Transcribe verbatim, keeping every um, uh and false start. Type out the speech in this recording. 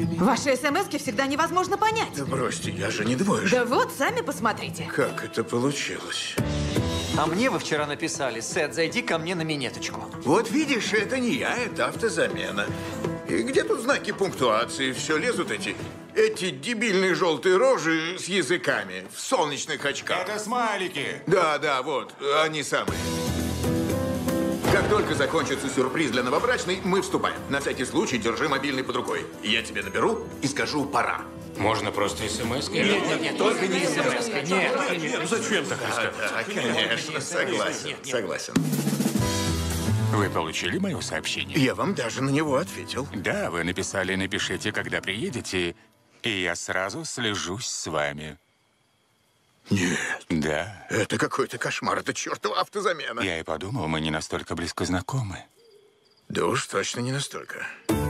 Ваши смски всегда невозможно понять. Да бросьте, я же не двоечник. Да вот, сами посмотрите. Как это получилось? А мне вы вчера написали: Сет, зайди ко мне на минеточку. Вот видишь, это не я, это автозамена. И где тут знаки пунктуации? Все лезут эти, эти дебильные желтые рожи с языками в солнечных очках. Это смайлики. Да, да, вот, они самые. Как только закончится сюрприз для новобрачной, мы вступаем. На всякий случай держи мобильный под рукой. Я тебе наберу и скажу «пора». Можно просто смс? Нет, нет, нет, только не смс. Нет, нет. Ну зачем так Да, да, конечно, согласен, согласен. Вы получили мое сообщение? Я вам даже на него ответил. Да, вы написали «напишите, когда приедете», и я сразу слежусь с вами. Нет, Да. это какой-то кошмар, это чертова автозамена. Я и подумал, мы не настолько близко знакомы. Да уж точно не настолько.